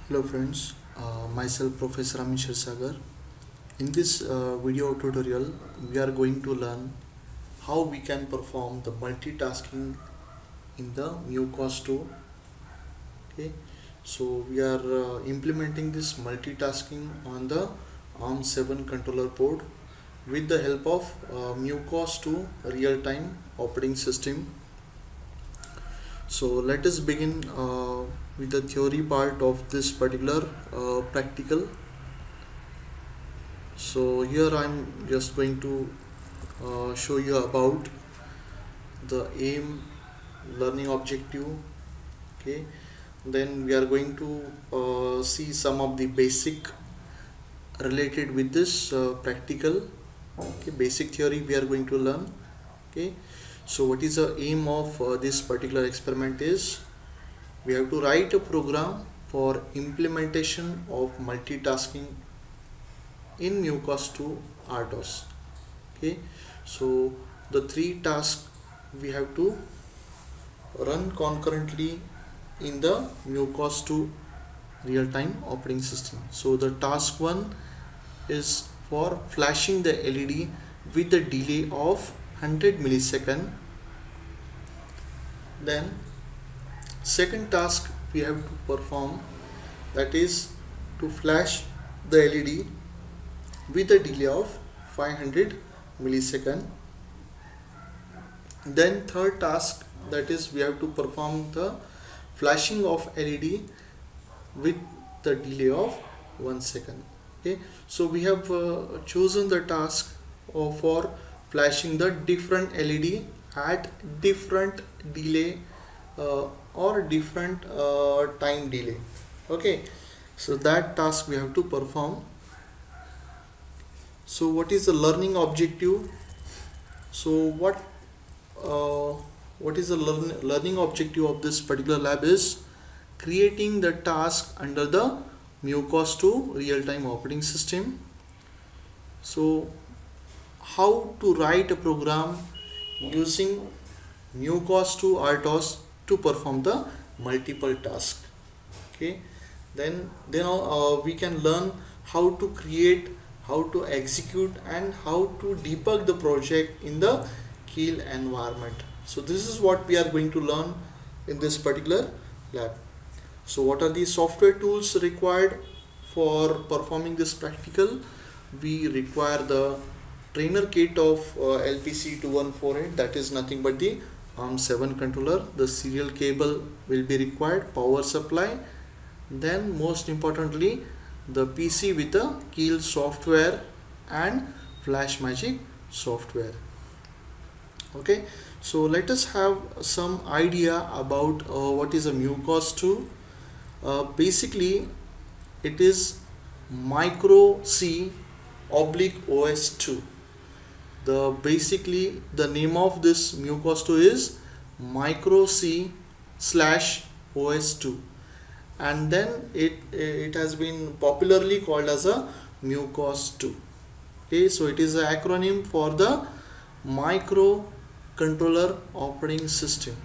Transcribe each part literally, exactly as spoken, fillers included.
Hello friends, uh, myself Professor Amit Sagar. In this uh, video tutorial, we are going to learn how we can perform the multitasking in the MuCOS two. Okay, so we are uh, implementing this multitasking on the ARM seven controller board with the help of uh, MuCOS two real-time operating system. So let us begin uh, with the theory part of this particular uh, practical. So here I'm just going to uh, show you about the aim, learning objective. Okay, then we are going to uh, see some of the basic related with this uh, practical. Okay, basic theory we are going to learn. Okay, so what is the aim of uh, this particular experiment is we have to write a program for implementation of multitasking in MuCOS two RTOS. Okay, so the three tasks we have to run concurrently in the MuCOS two real-time operating system. So the task one is for flashing the L E D with the delay of one hundred millisecond. Then second task we have to perform, that is to flash the L E D with a delay of five hundred millisecond. Then third task, that is we have to perform the flashing of L E D with the delay of one second. Okay, so we have uh, chosen the task uh, for flashing the different L E D at different delay uh, or different uh, time delay. Okay, so that task we have to perform. So what is the learning objective? So what uh, what is the learn learning objective of this particular lab is creating the task under the MuCOS two real-time operating system. So how to write a program using MuCOS two RTOS to perform the multiple tasks. Okay, then then uh, we can learn how to create, how to execute, and how to debug the project in the Keil environment. So this is what we are going to learn in this particular lab. So what are the software tools required for performing this practical? We require the trainer kit of uh, L P C two one four eight, that is nothing but the ARM seven controller. The serial cable will be required, power supply, then most importantly the P C with the Keil software and FlashMagick software. Okay, so let us have some idea about uh, what is a MuCOS two. Uh, basically it is micro C oblique O S two. The basically the name of this MuCOS two is micro C slash O S two, and then it it has been popularly called as a MuCOS two. Okay, so it is an acronym for the microcontroller operating system,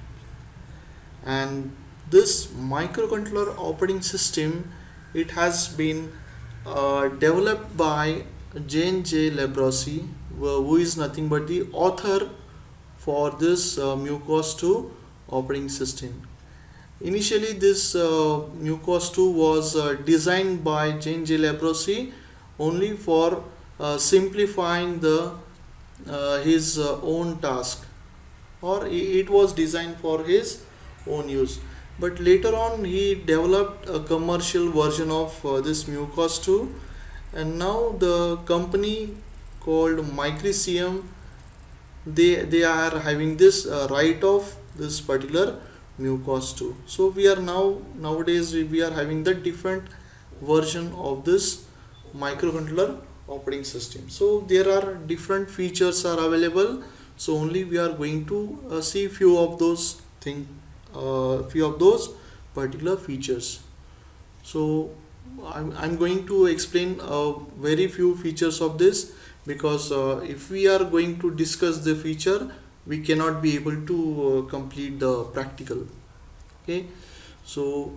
and this microcontroller operating system, it has been uh, developed by Jane J. Labrosse, who is nothing but the author for this uh, MuCOS two operating system. Initially this uh, MuCOS two was uh, designed by Jane J. Labrosse only for uh, simplifying the uh, his uh, own task, or it was designed for his own use. But later on he developed a commercial version of uh, this MuCOS two, and now the company called Micrisium, they they are having this uh, right of this particular MuCOS two. So we are now nowadays we are having the different version of this microcontroller operating system. So there are different features are available, so only we are going to uh, see few of those things, uh, few of those particular features. So I'm, I'm going to explain uh, very few features of this, because uh, if we are going to discuss the feature, we cannot be able to uh, complete the practical. Okay, so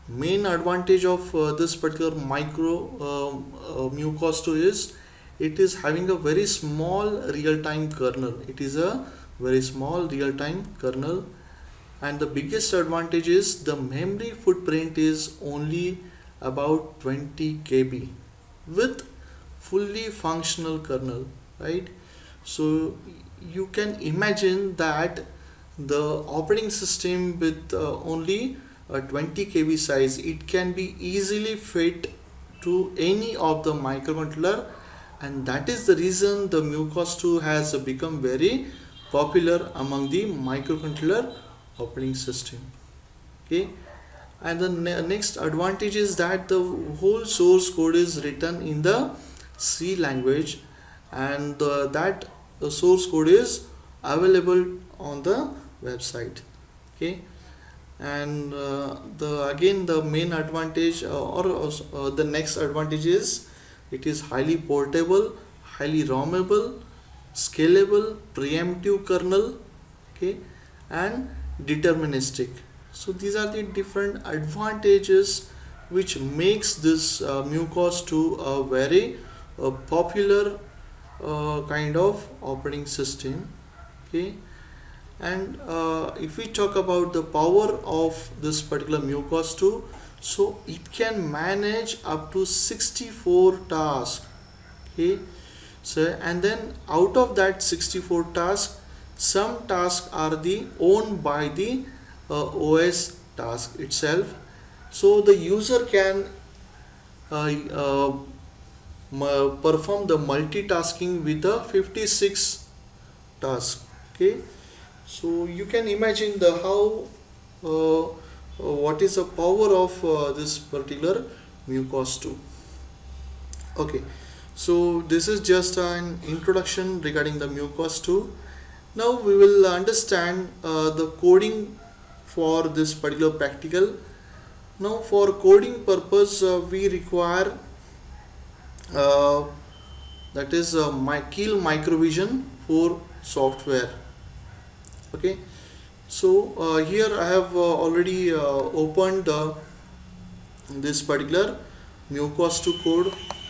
Main advantage of uh, this particular micro um, uh, MuCOS two is it is having a very small real-time kernel. It is a very small real-time kernel, and the biggest advantage is the memory footprint is only about twenty K B with fully functional kernel, right? So you can imagine that the operating system with uh, only a twenty K B size, it can be easily fit to any of the microcontroller, and that is the reason the MuCOS two has become very popular among the microcontroller operating system. Okay, and the ne next advantage is that the whole source code is written in the C language, and uh, that the source code is available on the website. Okay, and uh, the again the main advantage uh, or uh, the next advantage is it is highly portable, highly ROMable, scalable, preemptive kernel, okay, and deterministic. So these are the different advantages which makes this uh, MuCOS two a very uh, popular uh, kind of operating system. Okay, and uh, if we talk about the power of this particular MuCOS two, so it can manage up to sixty-four tasks. Okay, so and then out of that sixty-four tasks, some tasks are the owned by the uh, O S task itself, so the user can uh, uh, perform the multitasking with the fifty-six tasks. Okay, so you can imagine the how uh, uh, what is the power of uh, this particular MuCOS two. Okay, so this is just an introduction regarding the MuCOS two. Now we will understand uh, the coding for this particular practical. Now for coding purpose uh, we require uh, that is uh, my Keil Microvision for software. Okay, so uh, here I have uh, already uh, opened uh, this particular MuCOS two code.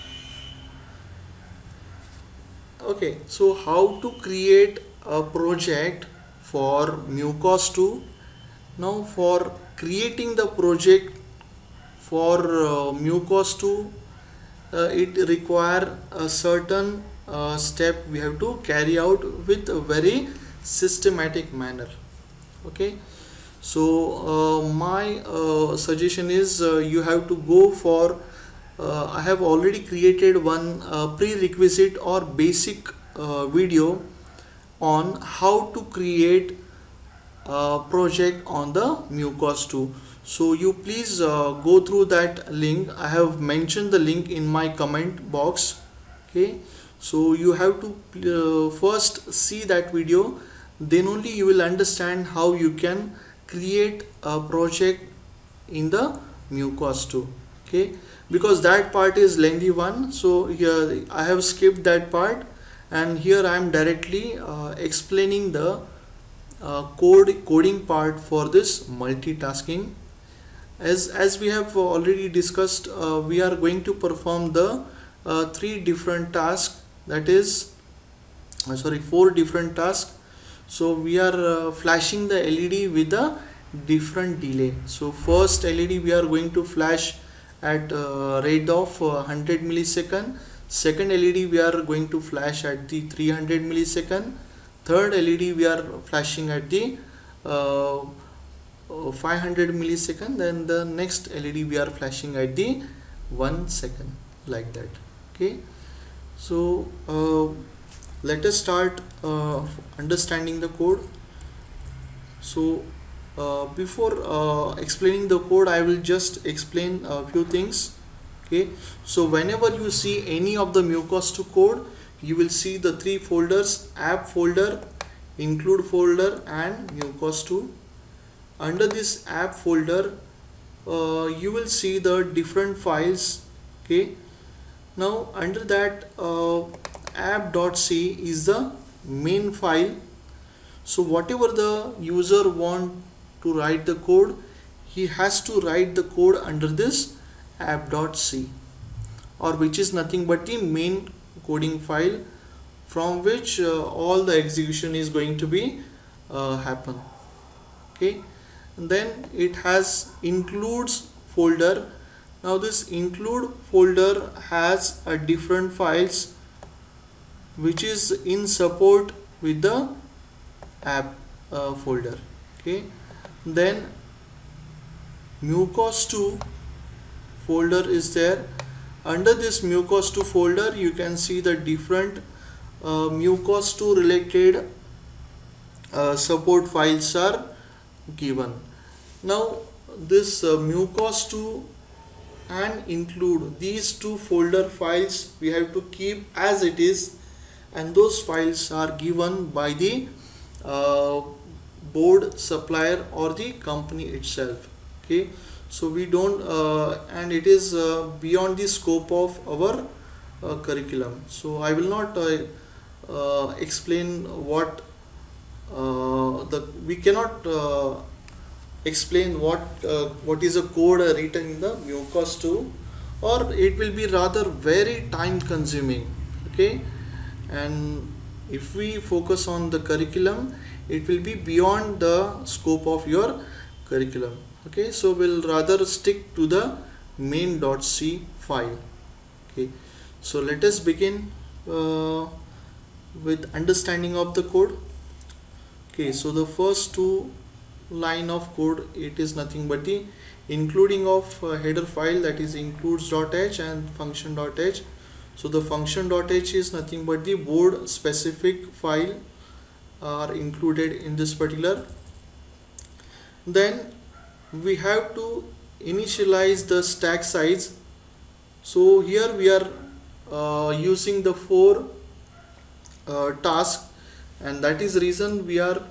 Okay, so how to create a project for MuCOS two. Now for creating the project for uh, MuCOS two, uh, it require a certain uh, step we have to carry out with a very systematic manner. Okay, so uh, my uh, suggestion is uh, you have to go for uh, I have already created one uh, prerequisite or basic uh, video on how to create a project on the MuCOS two. So you please uh, go through that link. I have mentioned the link in my comment box. Okay, so you have to uh, first see that video, then only you will understand how you can create a project in the MuCOS two. Okay, because that part is lengthy one, so here I have skipped that part, and here I am directly uh, explaining the uh, code coding part for this multitasking. As as we have already discussed, uh, we are going to perform the uh, three different tasks, that is uh, sorry four different tasks. So we are uh, flashing the L E D with a different delay. So first L E D we are going to flash at uh, rate of uh, one hundred millisecond. Second L E D we are going to flash at the three hundred millisecond. Third L E D we are flashing at the uh, five hundred millisecond. Then the next L E D we are flashing at the one second, like that. Okay, so uh, let us start uh, understanding the code. So uh, before uh, explaining the code, I will just explain a few things. Okay, so whenever you see any of the MuCOS two code, you will see the three folders: app folder, include folder, and MuCOS two. Under this app folder uh, you will see the different files. Okay, now under that uh, app.c is the main file. So whatever the user want to write the code, he has to write the code under this app.c, or which is nothing but the main coding file from which uh, all the execution is going to be uh, happen. Okay, and then it has includes folder. Now this include folder has a different files which is in support with the app uh, folder. Okay, then mucos two folder is there. Under this mucos two folder you can see the different uh, mucos two related uh, support files are given. Now this uh, mucos two and include, these two folder files we have to keep as it is, and those files are given by the uh, board supplier or the company itself. Okay, so we don't uh, and it is uh, beyond the scope of our uh, curriculum, so I will not uh, uh, explain what uh, the we cannot uh, explain what uh, what is a code uh, written in the mucos two, or it will be rather very time consuming. Okay, and if we focus on the curriculum, it will be beyond the scope of your curriculum. Okay, so we'll rather stick to the main.c file. Okay, so let us begin uh, with understanding of the code. Okay, so the first two line of code, it is nothing but the including of uh, header file, that is includes.h and function.h. So the function.h is nothing but the board specific file are included in this particular. Then we have to initialize the stack size. So here we are uh, using the four uh, tasks, and that is reason we are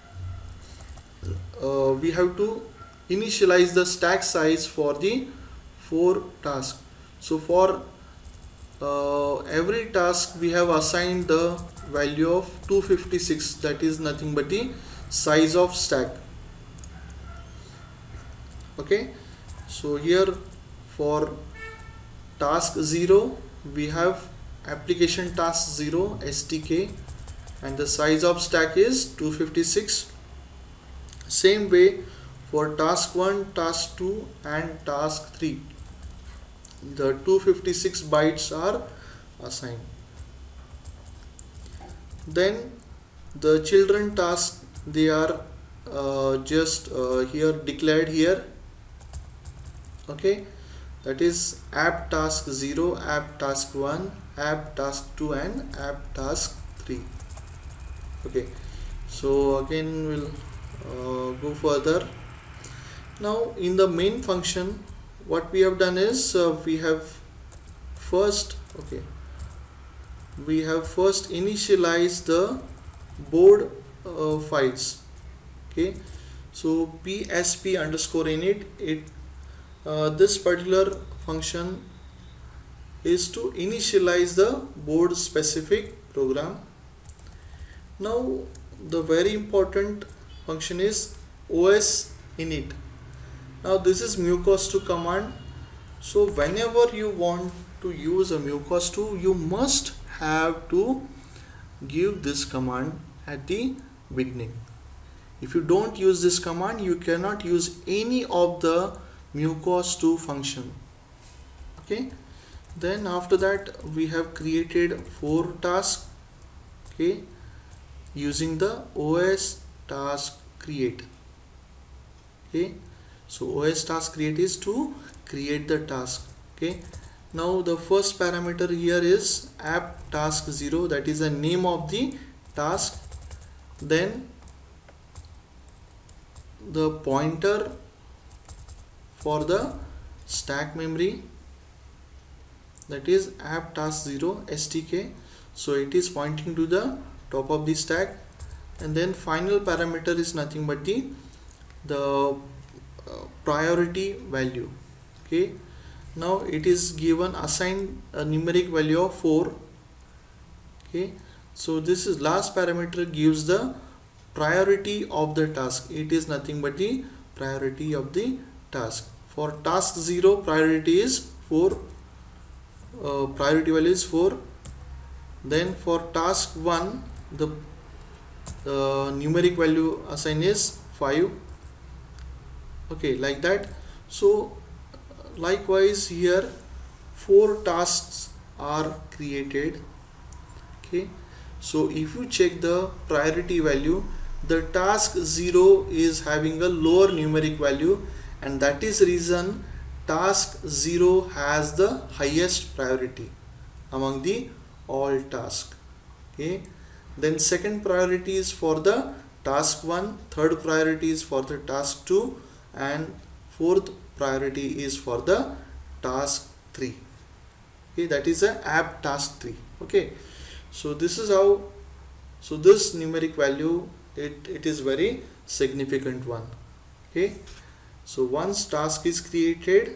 uh, we have to initialize the stack size for the four tasks. So for uh, every task we have assigned the value of two fifty-six, that is nothing but the size of stack. Okay, so here for task zero we have application task zero S T K, and the size of stack is two fifty-six. Same way for task one, task two and task three, the two fifty-six bytes are assigned. Then the children task, they are uh, just uh, here declared here. Okay, that is app task zero, app task one, app task two and app task three. Okay, so again we'll uh, go further. Now in the main function what we have done is uh, we have first okay we have first initialized the board uh, files. Okay, so psp underscore init, it uh, this particular function is to initialize the board specific program. Now the very important function is os init. Now this is mucos two command. So whenever you want to use a mucos two, you must have to give this command at the beginning. If you don't use this command, you cannot use any of the mucos two function. Okay, then after that we have created four tasks. Okay, using the os task create. Okay, so os task create is to create the task. Okay, now the first parameter here is app task zero, that is the name of the task. Then the pointer for the stack memory, that is app task zero S T K, so it is pointing to the top of the stack. And then final parameter is nothing but the the uh, priority value. Okay, now it is given assigned a numeric value of four. Okay, so this is last parameter gives the priority of the task. It is nothing but the priority of the task. For task zero, priority is four, uh, priority value is four. Then for task one, the uh, numeric value assigned is five. Okay, like that. So likewise here four tasks are created. Okay, so if you check the priority value, the task zero is having a lower numeric value, and that is reason task zero has the highest priority among the all tasks. Okay, then second priority is for the task one, third priority is for the task two, and fourth priority is for the task three. Okay, that is a app task three. Okay, so this is how, so this numeric value, it, it is very significant one. Okay, so once task is created,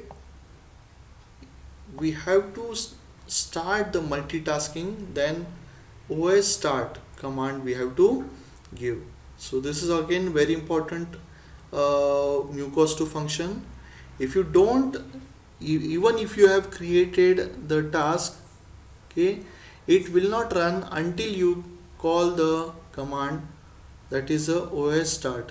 we have to start the multitasking, then O S start command we have to give. So this is again very important uh, Mucos two function. If you don't, even if you have created the task, okay, it will not run until you call the command, that is a O S start.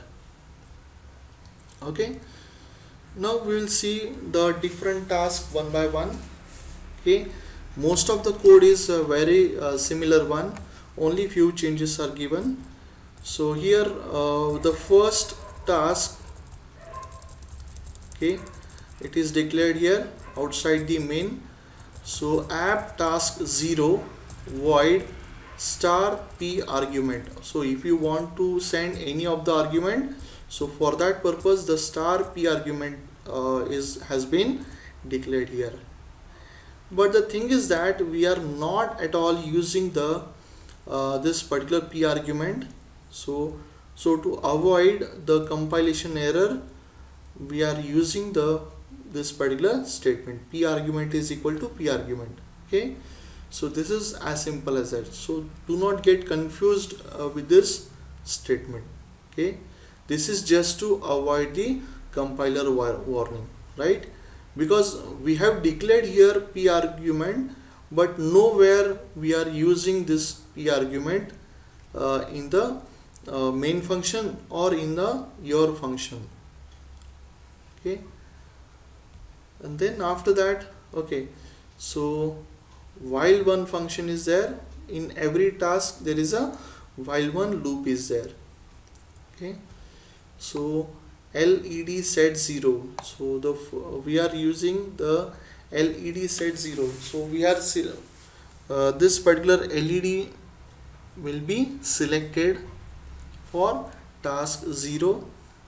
Okay, now we will see the different tasks one by one. Okay, most of the code is a very uh, similar one, only few changes are given. So here uh, the first task, okay, it is declared here outside the main. So app task zero void star p argument. So if you want to send any of the argument, so for that purpose the star p argument uh, is has been declared here. But the thing is that we are not at all using the uh, this particular p argument. So so to avoid the compilation error, we are using the this particular statement, p argument is equal to p argument. Okay, so this is as simple as that. So do not get confused uh, with this statement. Okay, this is just to avoid the compiler war warning, right? Because we have declared here p argument, but nowhere we are using this p argument uh, in the uh, main function or in the your function. Okay, and then after that, okay, so while one function is there, in every task there is a while one loop is there. Okay, so led set zero, so the we are using the led set zero, so we are uh, this particular led will be selected for task zero.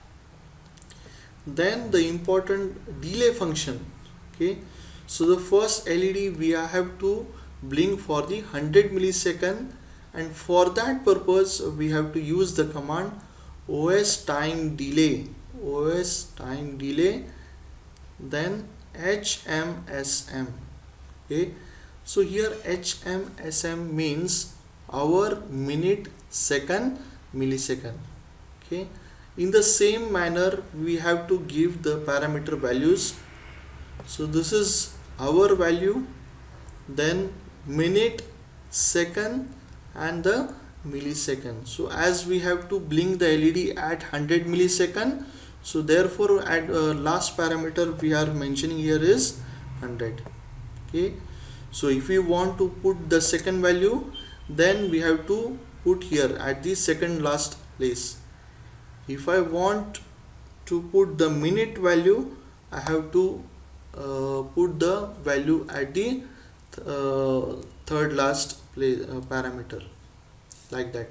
Then the important delay function. Okay, so the first L E D we have to blink for the one hundred millisecond, and for that purpose we have to use the command O S time delay, O S time delay, then H M S M. Okay, so here H M S M means hour, minute, second, millisecond. Okay, in the same manner we have to give the parameter values. So this is hour value, then minute, second, and the millisecond. So as we have to blink the L E D at one hundred millisecond, so therefore at uh, last parameter we are mentioning here is one hundred. Okay, so if we want to put the second value, then we have to put here at the second last place. If I want to put the minute value, I have to uh, put the value at the th uh, third last place, uh, parameter, like that.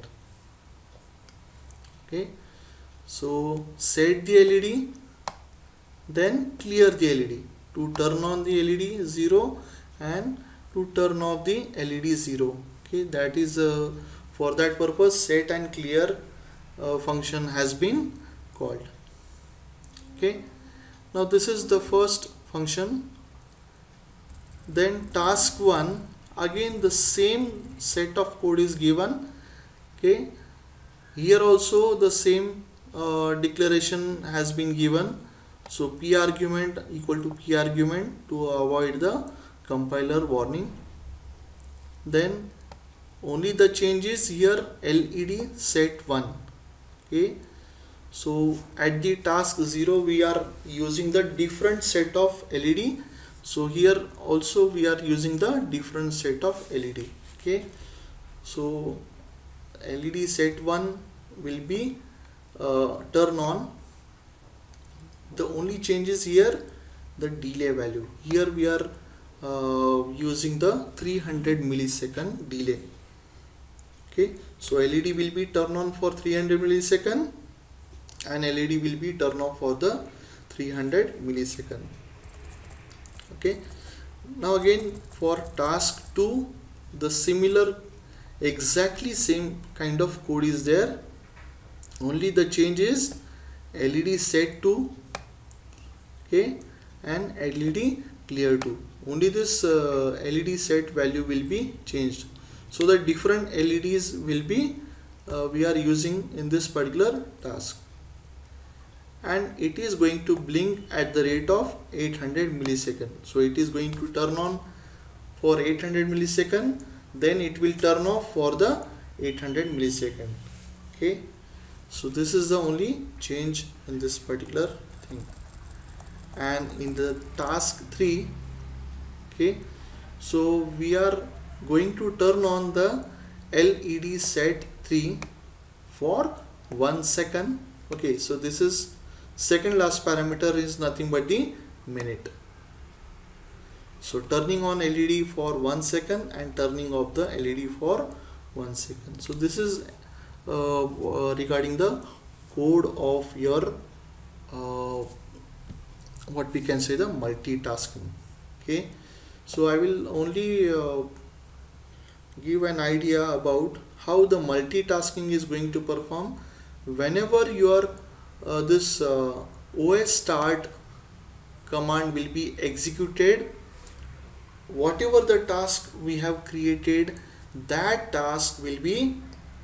Okay, so set the L E D, then clear the L E D. To turn on the L E D zero and to turn off the L E D zero. Okay, that is uh, for that purpose set and clear uh, function has been called. Okay, now this is the first function. Then task one, again the same set of code is given. Okay, here also the same uh, declaration has been given. So p argument equal to p argument to avoid the compiler warning. Then only the change is here L E D set one. Okay, so at the task zero we are using the different set of L E D. So here also we are using the different set of L E D. Okay, so L E D set one will be uh, turn on. The only changes here the delay value. Here we are uh, using the three hundred millisecond delay. Okay, so L E D will be turn on for three hundred millisecond and L E D will be turn off for the three hundred millisecond. Okay, now again for task two, the similar exactly same kind of code is there, only the change is L E D set to, okay, and L E D clear to. Only this uh, L E D set value will be changed. So the different L E Ds will be uh, we are using in this particular task, and it is going to blink at the rate of eight hundred millisecond. So it is going to turn on for eight hundred millisecond, then it will turn off for the eight hundred millisecond. Okay, so this is the only change in this particular thing. And in the task three, okay, so we are going to turn on the L E D set three for one second. Okay, so this is second last parameter is nothing but the minute. So turning on L E D for one second and turning off the L E D for one second. So this is uh, uh, regarding the code of your uh, what we can say the multitasking. Okay, so I will only uh, give an idea about how the multitasking is going to perform whenever your uh, this uh, O S start command will be executed. Whatever the task we have created, that task will be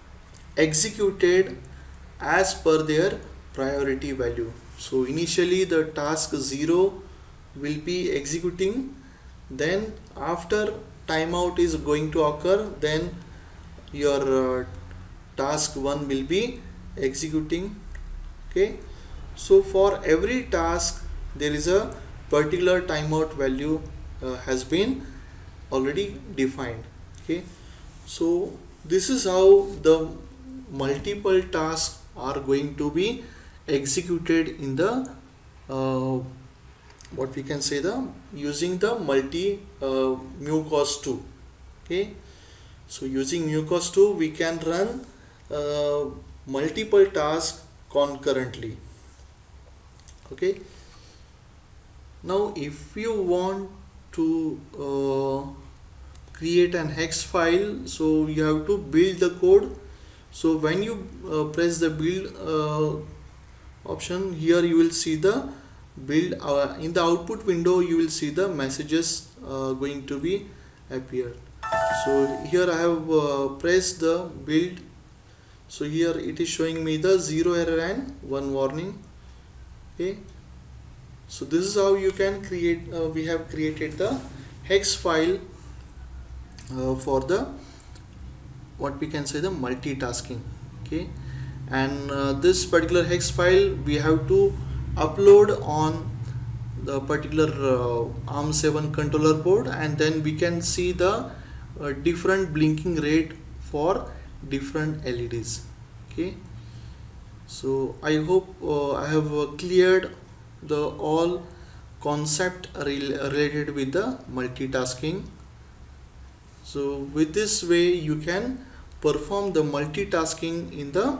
executed as per their priority value. So initially the task zero will be executing, then after timeout is going to occur, then your uh, task one will be executing. Okay, so for every task there is a particular timeout value uh, has been already defined. Okay, so this is how the multiple tasks are going to be executed in the uh, what we can say the using the multi uh, MuCos two. Okay, so using MuCos two we can run uh, multiple tasks concurrently. Okay, now if you want to uh, create an hex file, so you have to build the code. So when you uh, press the build uh, option, here you will see the build uh, in the output window, you will see the messages uh, going to be appear. So here I have uh, pressed the build. So here it is showing me the zero error and one warning. Okay, so this is how you can create uh, we have created the hex file uh, for the what we can say the multitasking. Okay, and uh, this particular hex file we have to upload on the particular uh, ARM seven controller board, and then we can see the uh, different blinking rate for different L E Ds. Okay, so I hope uh, I have uh, cleared the all concept rel related with the multitasking. So with this way you can perform the multitasking in the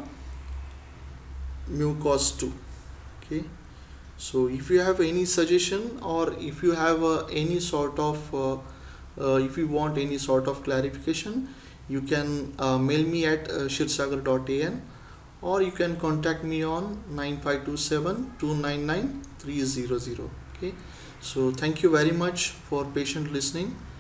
MuCos two. Okay, so if you have any suggestion, or if you have uh, any sort of uh, uh, if you want any sort of clarification, you can uh, mail me at uh, shirsagar dot a n, or you can contact me on nine five two seven two nine nine three zero zero. Okay, so thank you very much for patient listening.